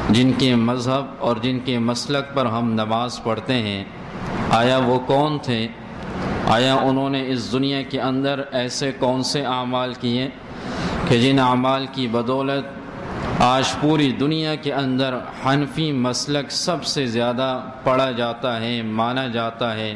جن کے مذہب اور جن کے مسلک پر ہم نماز پڑھتے ہیں، آیا وہ کون تھے؟ آیا انہوں نے اس دنیا کے اندر ایسے کون سے اعمال کیے کہ جن اعمال کی بدولت آج پوری دنیا کے اندر حنفی مسلک سب سے زیادہ پڑھا جاتا ہے، مانا جاتا ہے؟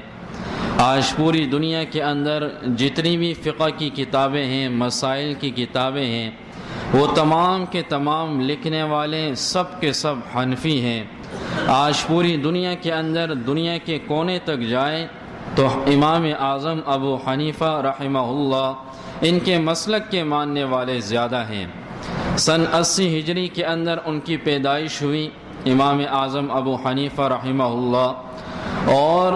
آج پوری دنیا کے اندر جتنی بھی فقہ کی کتابیں ہیں، مسائل کی کتابیں ہیں، وہ تمام کے تمام لکھنے والے سب کے سب حنفی ہیں۔ آج پوری دنیا کے اندر دنیا کے کونے تک جائے تو امام اعظم ابو حنیفہ رحمہ اللہ ان کے مسلک کے ماننے والے زیادہ ہیں۔ سن 80 ہجری کے اندر ان کی پیدائش ہوئی، امام اعظم ابو حنیفہ رحمہ اللہ، اور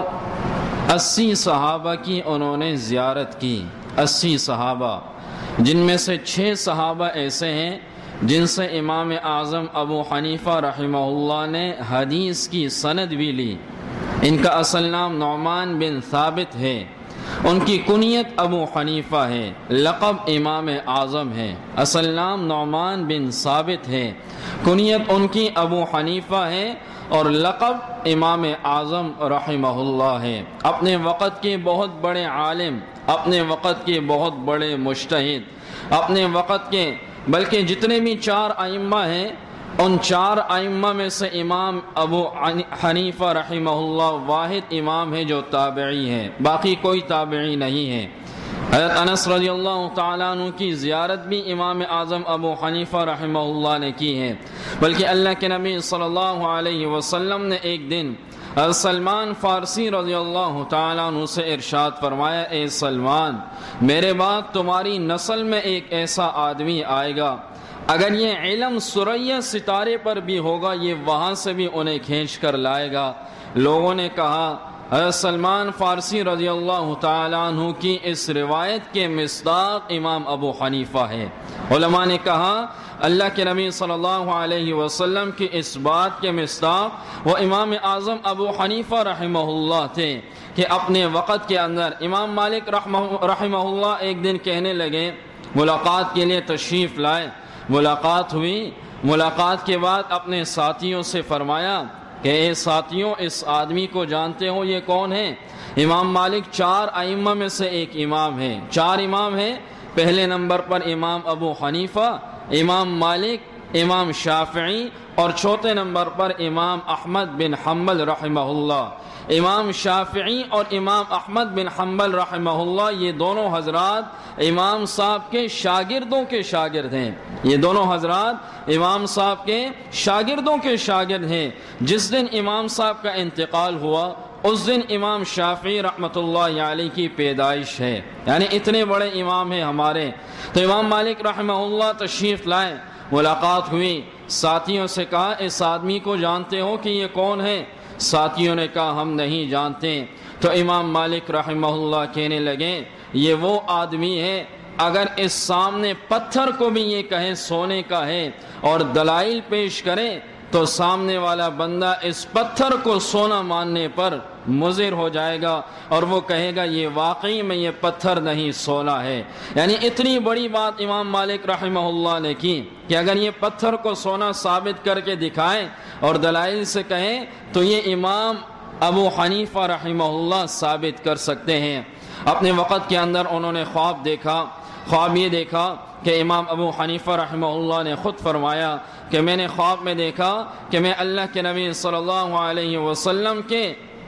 80 صحابہ کی انہوں نے زیارت کی۔ 80 صحابہ، جن میں سے 6 صحابہ ایسے ہیں جن سے امام اعظم ابو حنیفہ رحمہ اللہ نے حدیث کی سند بھی لی۔ ان کا اصل نام نعمان بن ثابت ہے، ان کی کنیت ابو حنیفہ ہے، لقب امام اعظم ہے۔ اصل نام نعمان بن ثابت ہے، کنیت ان کی ابو حنیفہ ہے، اور لقب امام اعظم رحمہ اللہ ہے۔ اپنے وقت کے بہت بڑے عالم، اپنے وقت کے بہت بڑے مجتہد، اپنے وقت کے بلکہ جتنے بھی 4 ائمہ ہیں، ان 4 ائمہ میں سے امام ابو حنیفہ رحمہ اللہ واحد امام ہے جو تابعی ہے، باقی کوئی تابعی نہیں ہے۔ حضرت انس رضی اللہ تعالیٰ عنہ کی زیارت بھی امام اعظم ابو حنیفہ رحمہ اللہ نے کی ہے، بلکہ اللہ کے نبی صلی اللہ علیہ وسلم نے ایک دن حضرت سلمان فارسی رضی اللہ تعالیٰ عنہ سے ارشاد فرمایا، اے سلمان، میرے بعد تمہاری نسل میں ایک ایسا آدمی آئے گا، اگر یہ علم ثریا ستارے پر بھی ہوگا یہ وہاں سے بھی انہیں کھینچ کر لائے گا۔ لوگوں نے کہا حضرت سلمان فارسی رضی اللہ تعالیٰ عنہ کی اس روایت کے مصداق امام ابو حنیفہ ہے۔ علماء نے کہا اللہ کے نبی صلی اللہ علیہ وسلم کی اس بات کے مصداق وہ امام اعظم ابو حنیفہ رحمہ اللہ تھے کہ اپنے وقت کے اندر امام مالک رحمہ اللہ ایک دن کہنے لگے، ملاقات کے لیے تشریف لائے، ملاقات ہوئی، ملاقات کے بعد اپنے ساتھیوں سے فرمایا کہ اے ساتھیوں، اس آدمی کو جانتے ہو یہ کون ہے؟ امام مالک 4 ائمہ میں سے ایک امام ہے، 4 امام ہیں۔ پہلے نمبر پر امام ابو حنیفہ، امام مالک، امام شافعی، اور چوتھے نمبر پر امام احمد بن حنبل رحمہ اللہ۔ امام شافعی اور امام احمد بن حنبل رحمہ اللہ یہ دونوں حضرات امام صاحب کے شاگردوں کے شاگرد ہیں، یہ دونوں حضرات امام صاحب کے شاگردوں کے شاگرد ہیں۔ جس دن امام صاحب کا انتقال ہوا اس دن امام شافعی رحمۃ اللہ علیہ کی پیدائش ہے، یعنی اتنے بڑے امام ہیں ہمارے۔ تو امام مالک رحمہ اللہ تشریف لائے، ملاقات ہوئی، ساتھیوں سے کہا اس آدمی کو جانتے ہو کہ یہ کون ہے؟ ساتھیوں نے کہا ہم نہیں جانتے۔ تو امام مالک رحمہ اللہ کہنے لگے یہ وہ آدمی ہے اگر اس سامنے پتھر کو بھی یہ کہے سونے کا ہے اور دلائل پیش کرے تو سامنے والا بندہ اس پتھر کو سونا ماننے پر مضر ہو جائے گا اور وہ کہے گا یہ واقعی میں یہ پتھر نہیں سونا ہے۔ یعنی اتنی بڑی بات امام مالک رحمہ اللہ نے کی کہ اگر یہ پتھر کو سونا ثابت کر کے دکھائیں اور دلائل سے کہیں تو یہ امام ابو حنیفہ رحمہ اللہ ثابت کر سکتے ہیں۔ اپنے وقت کے اندر انہوں نے خواب دیکھا، خواب یہ دیکھا کہ امام ابو حنیفہ رحمہ اللہ نے خود فرمایا کہ میں نے خواب میں دیکھا کہ میں اللہ کے نبی صلی اللہ علیہ وسلم کے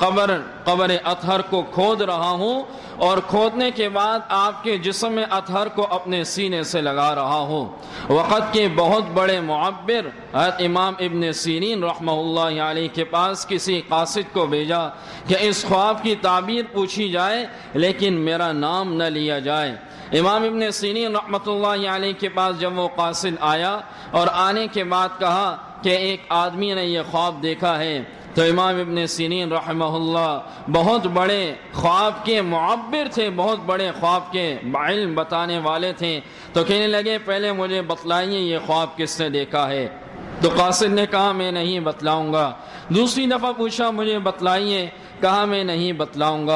قبر اطہر کو کھود رہا ہوں اور کھودنے کے بعد آپ کے جسم اطہر کو اپنے سینے سے لگا رہا ہوں۔ وقت کے بہت بڑے معبر حضرت امام ابن سیرین رحمہ اللہ علیہ کے پاس کسی قاصد کو بھیجا کہ اس خواب کی تعبیر پوچھی جائے لیکن میرا نام نہ لیا جائے۔ امام ابن سیرین رحمۃ اللہ علیہ کے پاس جب وہ قاصد آیا اور آنے کے بعد کہا کہ ایک آدمی نے یہ خواب دیکھا ہے، تو امام ابن سیرین رحمہ اللہ بہت بڑے خواب کے معبر تھے، بہت بڑے خواب کے علم بتانے والے تھے، تو کہنے لگے پہلے مجھے بتلائیے یہ خواب کس نے دیکھا ہے۔ تو قاصد نے کہا میں نہیں بتلاؤں گا۔ دوسری دفعہ پوچھا مجھے بتلائیے، کہا میں نہیں بتلاؤں گا۔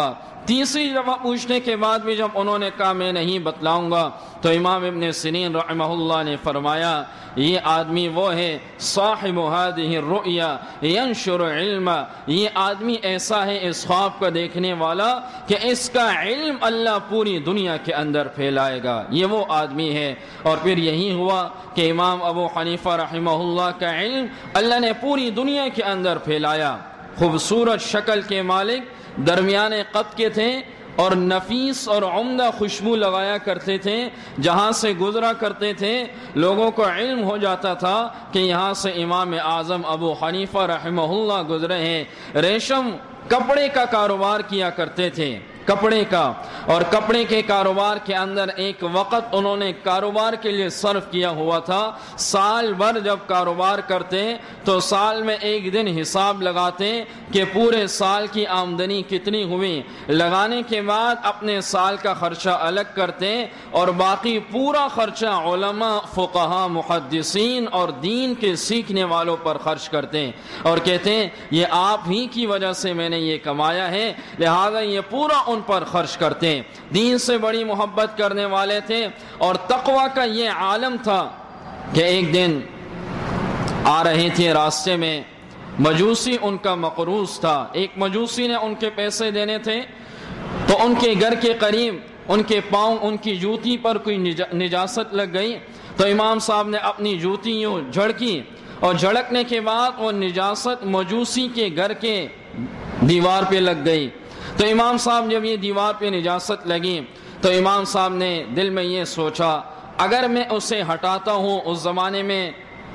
تیسری دفعہ پوچھنے کے بعد بھی جب انہوں نے کہا میں نہیں بتلاؤں گا، تو امام ابن سیرین رحمہ اللہ نے فرمایا یہ آدمی وہ ہے صاحب هذه الرؤیا ينشر علم، یہ آدمی ایسا ہے اس خواب کا دیکھنے والا کہ اس کا علم اللہ پوری دنیا کے اندر پھیلائے گا، یہ وہ آدمی ہے۔ اور پھر یہی ہوا کہ امام ابو حنیفہ رحمہ اللہ کا علم اللہ نے پوری دنیا کے اندر پھیلایا۔ خوبصورت شکل کے مالک، درمیانے قد کے تھے اور نفیس اور عمدہ خوشبو لگایا کرتے تھے، جہاں سے گزرا کرتے تھے لوگوں کو علم ہو جاتا تھا کہ یہاں سے امام اعظم ابو حنیفہ رحمہ اللہ گزرے ہیں۔ ریشم کپڑے کا کاروبار کیا کرتے تھے، کپڑے کا، اور کپڑے کے کاروبار کے اندر ایک وقت انہوں نے کاروبار کے لیے صرف کیا ہوا تھا۔ سال بھر جب کاروبار کرتے تو سال میں ایک دن حساب لگاتے کہ پورے سال کی آمدنی کتنی ہوئی، لگانے کے بعد اپنے سال کا خرچہ الگ کرتے اور باقی پورا خرچہ علماء، فقہاء، محدثین اور دین کے سیکھنے والوں پر خرچ کرتے اور کہتے ہیں یہ آپ ہی کی وجہ سے میں نے یہ کمایا ہے، لہذا یہ پورا ان پر خرچ کرتے۔ دین سے بڑی محبت کرنے والے تھے اور تقوی کا یہ عالم تھا کہ ایک دن آ رہے تھے راستے میں، مجوسی ان کا مقروض تھا، ایک مجوسی نے ان کے پیسے دینے تھے، تو ان کے گھر کے قریب ان کے پاؤں، ان کی جوتی پر کوئی نجاست لگ گئی، تو امام صاحب نے اپنی جوتی یوں جھڑکی اور جھڑکنے کے بعد وہ نجاست مجوسی کے گھر کے دیوار پہ لگ گئی۔ تو امام صاحب جب یہ دیوار پہ نجاست لگی تو امام صاحب نے دل میں یہ سوچا اگر میں اسے ہٹاتا ہوں، اس زمانے میں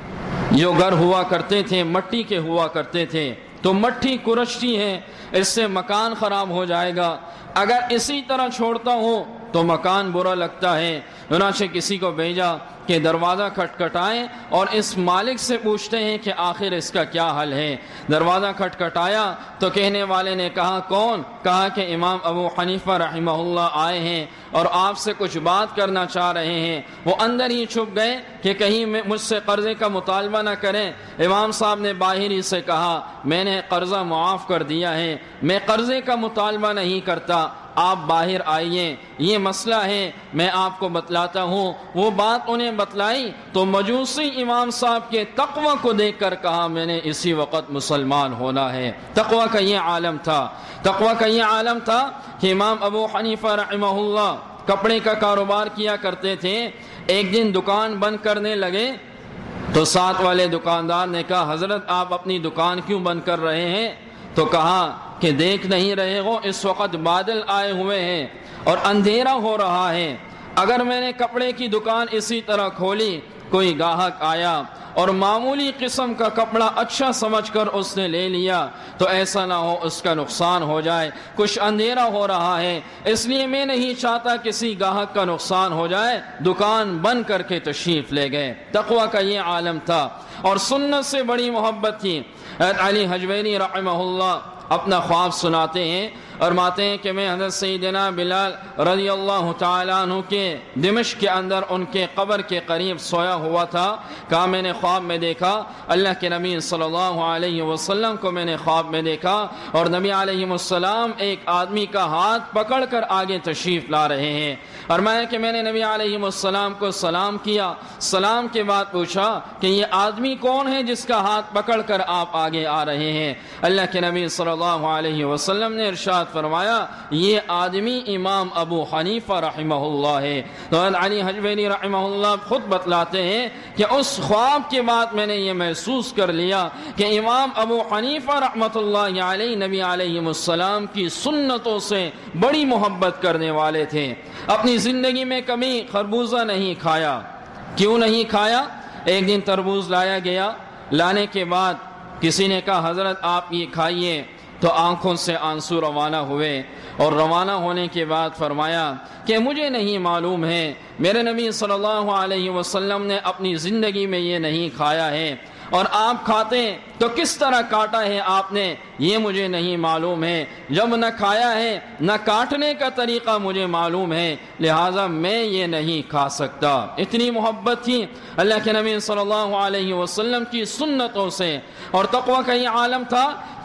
جو گھر ہوا کرتے تھے مٹی کے ہوا کرتے تھے تو مٹی کرچتی ہے، اس سے مکان خراب ہو جائے گا، اگر اسی طرح چھوڑتا ہوں تو مکان برا لگتا ہے۔ چنانچہ کسی کو بھیجا کہ دروازہ کھٹکھٹائیں اور اس مالک سے پوچھتے ہیں کہ آخر اس کا کیا حل ہے۔ دروازہ کھٹکھٹایا تو کہنے والے نے کہا کون؟ کہا کہ امام ابو حنیفہ رحمہ اللہ آئے ہیں اور آپ سے کچھ بات کرنا چاہ رہے ہیں۔ وہ اندر ہی چھپ گئے کہ کہیں مجھ سے قرضے کا مطالبہ نہ کریں۔ امام صاحب نے باہر ہی سے کہا میں نے قرضہ معاف کر دیا ہے، میں قرضے کا مطالبہ نہیں کرتا، آپ باہر آئیے، یہ مسئلہ ہے میں آپ کو بتلاتا ہوں۔ وہ بات انہیں بتلائی تو مجوسی امام صاحب کے تقوی کو دیکھ کر کہا میں نے اسی وقت مسلمان ہونا ہے۔ تقوی کا یہ عالم تھا، تقوی کا یہ عالم تھا کہ امام ابو حنیفہ رحمہ اللہ کپڑے کا کاروبار کیا کرتے تھے۔ ایک دن دکان بند کرنے لگے تو ساتھ والے دکاندار نے کہا حضرت آپ اپنی دکان کیوں بند کر رہے ہیں؟ تو کہا کہ دیکھ نہیں رہے ہو اس وقت بادل آئے ہوئے ہیں اور اندھیرا ہو رہا ہے، اگر میں نے کپڑے کی دکان اسی طرح کھولی، کوئی گاہک آیا اور معمولی قسم کا کپڑا اچھا سمجھ کر اس نے لے لیا تو ایسا نہ ہو اس کا نقصان ہو جائے، کچھ اندھیرا ہو رہا ہے اس لیے میں نہیں چاہتا کسی گاہک کا نقصان ہو جائے، دکان بند کر کے تشریف لے گئے۔ تقوی کا یہ عالم تھا اور سنت سے بڑی محبت تھی۔ حضرت علی حجویری رحمہ اللہ اپنا خواب سناتے ہیں اور ماتے ہیں کہ میں حضرت سیدنا بلال رضی اللہ تعالیٰ عنہ کے دمشق کے اندر ان کے قبر کے قریب سویا ہوا تھا، کہا میں نے خواب میں دیکھا اللہ کے نبی صلی اللہ علیہ وسلم کو میں نے خواب میں دیکھا اور نبی علیہ السلام ایک آدمی کا ہاتھ پکڑ کر آگے تشریف لا رہے ہیں، اور میں نے نبی علیہ السلام کو سلام کیا، سلام کے بعد پوچھا کہ یہ آدمی کون ہے جس کا ہاتھ پکڑ کر آپ آگے آ رہے ہیں؟ اللہ کے نبی صلی اللہ علیہ وسلم نے ارشاد فرمایا یہ آدمی امام ابو حنیفہ رحمہ اللہ ہے۔ تو علی حجویری رحمہ اللہ خود بتلاتے ہیں کہ اس خواب کے بعد میں نے یہ محسوس کر لیا کہ امام ابو حنیفہ رحمۃ اللہ علیہ نبی علیہ السلام کی سنتوں سے بڑی محبت کرنے والے تھے۔ اپنی زندگی میں کبھی خربوزہ نہیں کھایا۔ کیوں نہیں کھایا؟ ایک دن تربوز لایا گیا، لانے کے بعد کسی نے کہا حضرت آپ یہ کھائیے، تو آنکھوں سے آنسو روانہ ہوئے اور روانہ ہونے کے بعد فرمایا کہ مجھے نہیں معلوم ہے میرے نبی صلی اللہ علیہ وسلم نے اپنی زندگی میں یہ نہیں کھایا ہے، اور آپ کھاتے تو کس طرح کاٹا ہے آپ نے یہ مجھے نہیں معلوم ہے، جب نہ کھایا ہے نہ کاٹنے کا طریقہ مجھے معلوم ہے، لہٰذا میں یہ نہیں کھا سکتا۔ اتنی محبت تھی اللہ کے نبی صلی اللہ علیہ وسلم کی سنتوں سے، اور تقوی کا یہ عالم تھا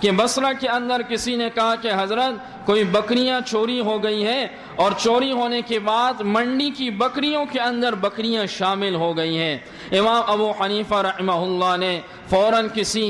کہ بصرہ کے اندر کسی نے کہا کہ حضرت کوئی بکریاں چوری ہو گئی ہیں، اور چوری ہونے کے بعد منڈی کی بکریوں کے اندر بکریاں شامل ہو گئی ہیں۔ امام ابو حنیفہ رحمہ اللہ نے فوراً کسی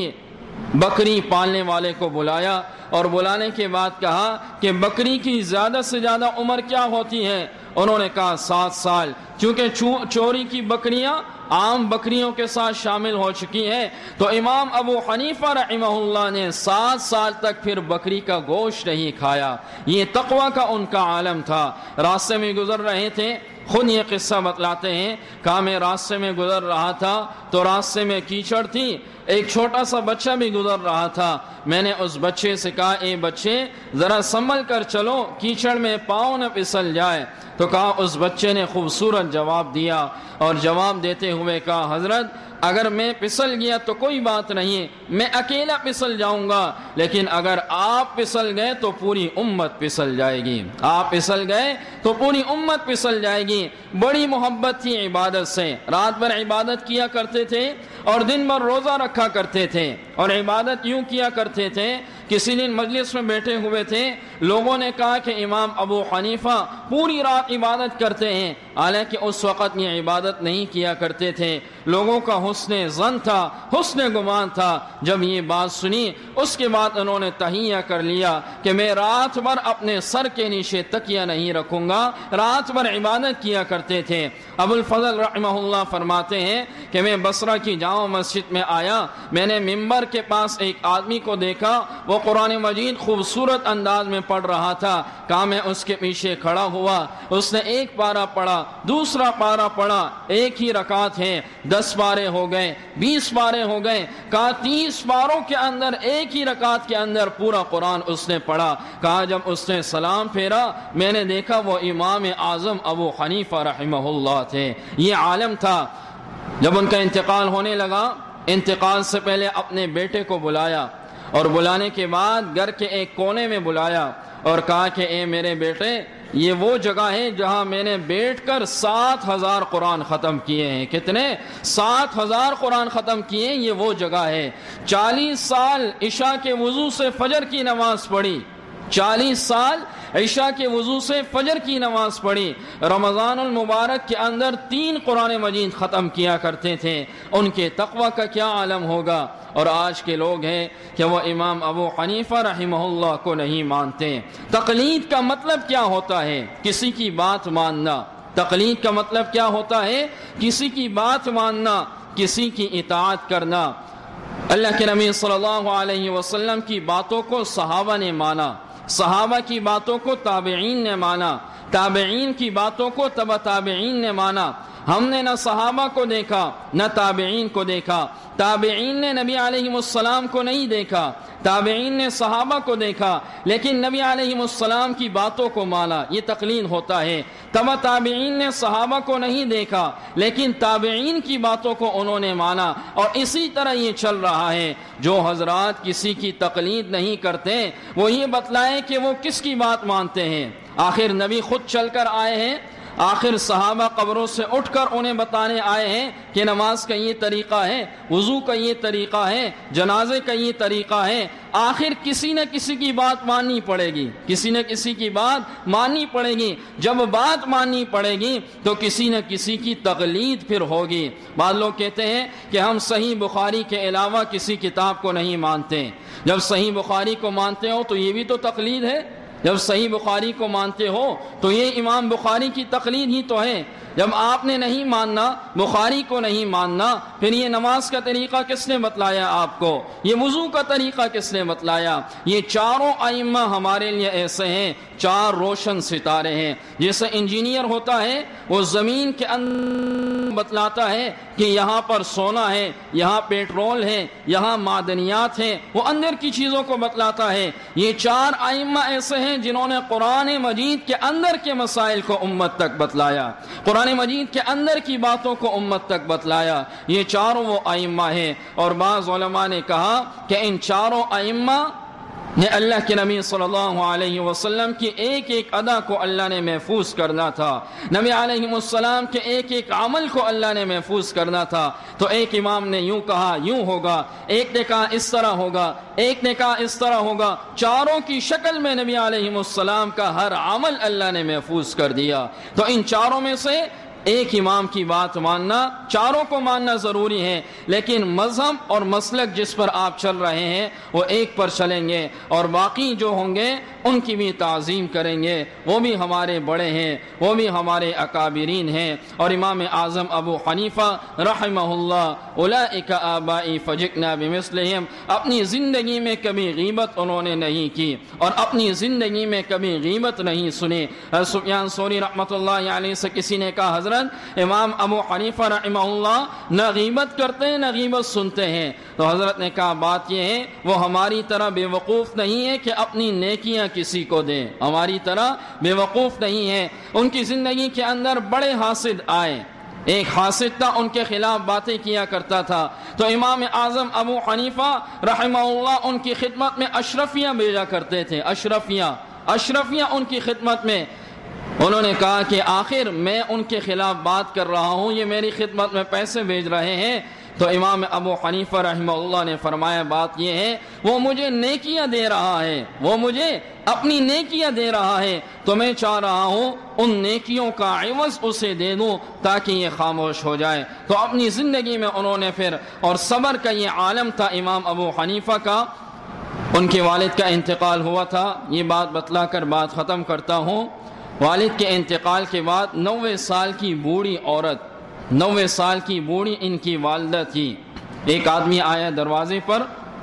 بکری پالنے والے کو بلایا، اور بلانے کے بعد کہا کہ بکری کی زیادہ سے زیادہ عمر کیا ہوتی ہے؟ انہوں نے کہا 7 سال، کیونکہ چوری کی بکریاں عام بکریوں کے ساتھ شامل ہو چکی ہیں۔ تو امام ابو حنیفہ رحمہ اللہ نے 7 سال تک پھر بکری کا گوشت نہیں کھایا۔ یہ تقوی کا ان کا عالم تھا۔ راستے میں گزر رہے تھے، خود یہ قصہ بتلاتے ہیں، کہا میں راستے میں گزر رہا تھا تو راستے میں کیچڑ تھی، ایک چھوٹا سا بچہ بھی گزر رہا تھا۔ میں نے اس بچے سے کہا اے بچے ذرا سنبھل کر چلو، کیچڑ میں پاؤں نہ پھسل جائے۔ تو کہا اس بچے نے خوبصورت جواب دیا، اور جواب دیتے ہوئے کہا حضرت اگر میں پھسل گیا تو کوئی بات نہیں، میں اکیلا پھسل جاؤں گا، لیکن اگر آپ پھسل گئے تو پوری امت پھسل جائے گی، آپ پھسل گئے تو پوری امت پھسل جائے گی۔ بڑی محبت تھی عبادت سے، رات بھر عبادت کیا کرتے تھے اور دن بھر روزہ رکھا کرتے تھے، اور عبادت یوں کیا کرتے تھے۔ کسی دن مجلس میں بیٹھے ہوئے تھے، لوگوں نے کہا کہ امام ابو حنیفہ پوری رات عبادت کرتے ہیں، حالانکہ اس وقت یہ عبادت نہیں کیا کرتے تھے۔ لوگوں کا حسن ظن تھا، حسن گمان تھا۔ جب یہ بات سنی اس کے بعد انہوں نے تہیہ کر لیا کہ میں رات بھر اپنے سر کے نیچے تکیہ نہیں رکھوں گا، رات بھر عبادت کیا کرتے تھے۔ ابو الفضل رحمہ اللہ فرماتے ہیں کہ میں بصرہ کی جامع مسجد میں آیا، میں نے ممبر کے پاس ایک آدمی کو دیکھا، وہ قرآن مجید خوبصورت انداز میں پڑھ رہا تھا۔ کہا میں اس کے پیچھے کھڑا ہوا، اس نے ایک پارہ پڑھا، دوسرا پارہ پڑھا، ایک ہی رکعت ہے، 10 پارے ہو گئے، 20 پارے ہو گئے۔ کہا 30 پاروں کے اندر ایک ہی رکعت کے اندر پورا قرآن اس نے پڑھا۔ کہا جب اس نے سلام پھیرا میں نے دیکھا وہ امام اعظم ابو حنیفہ رحمہ اللہ تھے۔ یہ عالم تھا۔ جب ان کا انتقال ہونے لگا، انتقال سے پہلے اپنے بیٹے کو بلایا، اور بلانے کے بعد گھر کے ایک کونے میں بلایا اور کہا کہ اے میرے بیٹے یہ وہ جگہ ہے جہاں میں نے بیٹھ کر 7000 قرآن ختم کیے ہیں۔ کتنے؟ 7000 قرآن ختم کیے ہیں، یہ وہ جگہ ہے۔ 40 سال عشاء کے وضو سے فجر کی نماز پڑھی، 40 سال عشاء کے وضو سے فجر کی نماز پڑھی۔ رمضان المبارک کے اندر 3 قرآن مجید ختم کیا کرتے تھے۔ ان کے تقوی کا کیا عالم ہوگا؟ اور آج کے لوگ ہیں کہ وہ امام ابو حنیفہ رحمہ اللہ کو نہیں مانتے۔ تقلید کا مطلب کیا ہوتا ہے؟ کسی کی بات ماننا۔ تقلید کا مطلب کیا ہوتا ہے؟ کسی کی بات ماننا، کسی کی اطاعت کرنا۔ اللہ کے نبی صلی اللہ علیہ وسلم کی باتوں کو صحابہ نے مانا، صحابہ کی باتوں کو تابعین نے مانا، تابعین کی باتوں کو تبع تابعین نے مانا۔ ہم نے نہ صحابہ کو دیکھا نہ تابعین کو دیکھا، تابعین نے نبی علیہ السلام کو نہیں دیکھا، تابعین نے صحابہ کو دیکھا، لیکن نبی علیہ السلام کی باتوں کو مانا۔ یہ تقلید ہوتا ہے۔ تبع تابعین نے صحابہ کو نہیں دیکھا، لیکن تابعین کی باتوں کو انہوں نے مانا، اور اسی طرح یہ چل رہا ہے۔ جو حضرات کسی کی تقلید نہیں کرتے وہ یہ بتلائیں کہ وہ کس کی بات مانتے ہیں۔ آخر نبی خود چل کر آئے ہیں، آخر صحابہ قبروں سے اٹھ کر انہیں بتانے آئے ہیں کہ نماز کا یہ طریقہ ہے، وضو کا یہ طریقہ ہے، جنازے کا یہ طریقہ ہے۔ آخر کسی نہ کسی کی بات ماننی پڑے گی، کسی نہ کسی کی بات ماننی پڑے گی۔ جب بات ماننی پڑے گی تو کسی نہ کسی کی تقلید پھر ہوگی۔ بعض لوگ کہتے ہیں کہ ہم صحیح بخاری کے علاوہ کسی کتاب کو نہیں مانتے۔ جب صحیح بخاری کو مانتے ہو تو یہ بھی تو تقلید ہے۔ جب صحیح بخاری کو مانتے ہو تو یہ امام بخاری کی تقلید ہی تو ہے۔ جب آپ نے نہیں ماننا، بخاری کو نہیں ماننا، پھر یہ نماز کا طریقہ کس نے بتلایا آپ کو؟ یہ وضو کا طریقہ کس نے بتلایا؟ یہ چاروں ائمہ ہمارے لیے ایسے ہیں، 4 روشن ستارے ہیں۔ جیسے انجینئر ہوتا ہے وہ زمین کے اندر بتلاتا ہے کہ یہاں پر سونا ہے، یہاں پیٹرول ہے، یہاں معدنیات ہیں، وہ اندر کی چیزوں کو بتلاتا ہے۔ یہ 4 ائمہ ایسے ہیں جنہوں نے قرآن مجید کے اندر کے مسائل کو امت تک بتلایا، قرآن مجید کے اندر کی باتوں کو امت تک بتلایا۔ یہ 4 وہ ائمہ ہیں، اور بعض علماء نے کہا کہ ان 4 ائمہ نے اللہ کے نبی صلی اللہ علیہ وسلم کی ایک ایک ادا کو اللہ نے محفوظ کرنا تھا، نبی علیہ السلام کے ایک ایک عمل کو اللہ نے محفوظ کرنا تھا۔ تو ایک امام نے یوں کہا یوں ہوگا، ایک نے کہا اس طرح ہوگا، ایک نے کہا اس طرح ہوگا، چاروں کی شکل میں نبی علیہ السلام کا ہر عمل اللہ نے محفوظ کر دیا۔ تو ان چاروں میں سے ایک امام کی بات ماننا، چاروں کو ماننا ضروری ہے، لیکن مذہب اور مسلک جس پر آپ چل رہے ہیں وہ ایک پر چلیں گے، اور باقی جو ہوں گے ان کی بھی تعظیم کریں گے، وہ بھی ہمارے بڑے ہیں، وہ بھی ہمارے اکابرین ہیں۔ اور امام اعظم ابو حنیفہ رحمہ اللہ، اولئک آبائی فجئنا بمثلہم، اپنی زندگی میں کبھی غیبت انہوں نے نہیں کی اور اپنی زندگی میں کبھی غیبت نہیں سنی۔ سفیان ثوری رحمۃ اللہ علیہ سے کسی نے کہا حضرت امام ابو حنیفہ رحمہ اللہ نہ غیبت کرتے ہیں نہ غیبت سنتے ہیں، تو حضرت نے کہا بات یہ ہے وہ ہماری طرح بے وقوف نہیں ہے کہ اپنی نیکیاں کسی کو دیں، ہماری طرح بے وقوف نہیں ہے۔ ان کی زندگی کے اندر بڑے حاسد آئے، ایک حاسد تھا ان کے خلاف باتیں کیا کرتا تھا، تو امام اعظم ابو حنیفہ رحمہ اللہ ان کی خدمت میں اشرفیاں بھیجا کرتے تھے، اشرفیاں ان کی خدمت میں۔ انہوں نے کہا کہ آخر میں ان کے خلاف بات کر رہا ہوں، یہ میری خدمت میں پیسے بھیج رہے ہیں۔ تو امام ابو حنیفہ رحمہ اللہ نے فرمایا بات یہ ہے وہ مجھے نیکیاں دے رہا ہے، وہ مجھے اپنی نیکیاں دے رہا ہے، تو میں چاہ رہا ہوں ان نیکیوں کا عوض اسے دے دوں تاکہ یہ خاموش ہو جائے۔ تو اپنی زندگی میں انہوں نے پھر، اور صبر کا یہ عالم تھا امام ابو حنیفہ کا۔ ان کے والد کا انتقال ہوا تھا، یہ بات بتلا کر بات ختم کرتا ہوں۔ والد کے انتقال کے بعد 90 سال کی بوڑھی عورت، 90 سال کی بوڑھی ان کی والدہ تھی۔ ایک آدمی آیا دروازے پر،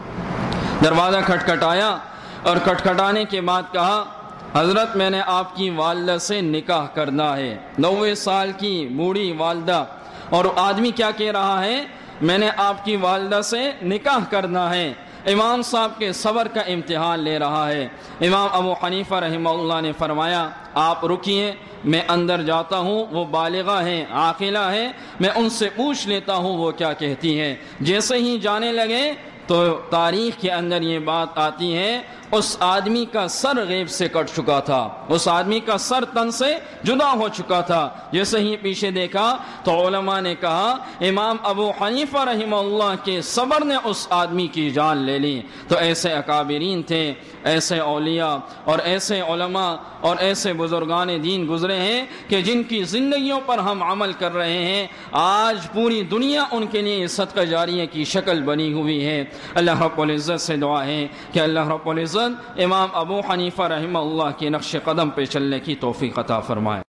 دروازہ کھٹکھٹایا اور کھٹکھٹانے کے بعد کہا حضرت میں نے آپ کی والدہ سے نکاح کرنا ہے۔ 90 سال کی بوڑھی والدہ، اور آدمی کیا کہہ رہا ہے میں نے آپ کی والدہ سے نکاح کرنا ہے۔ امام صاحب کے صبر کا امتحان لے رہا ہے۔ امام ابو حنیفہ رحمہ اللہ نے فرمایا آپ رکیے، میں اندر جاتا ہوں، وہ بالغہ ہے، عاقلہ ہے، میں ان سے پوچھ لیتا ہوں وہ کیا کہتی ہے۔ جیسے ہی جانے لگے تو تاریخ کے اندر یہ بات آتی ہے اس آدمی کا سر غیب سے کٹ چکا تھا، اس آدمی کا سر تن سے جدا ہو چکا تھا۔ جیسے ہی پیچھے دیکھا تو علماء نے کہا امام ابو حنیفہ رحمہ اللہ کے صبر نے اس آدمی کی جان لے لی۔ تو ایسے اکابرین تھے، ایسے اولیاء اور ایسے علماء اور ایسے بزرگان دین گزرے ہیں کہ جن کی زندگیوں پر ہم عمل کر رہے ہیں، آج پوری دنیا ان کے لیے صدقہ جاریہ کی شکل بنی ہوئی ہے۔ اللہ رب العزت سے دعا ہے کہ اللہ رب العزت امام ابو حنیفہ رحمہ اللہ کے نقش قدم پہ چلنے کی توفیق عطا فرمائے۔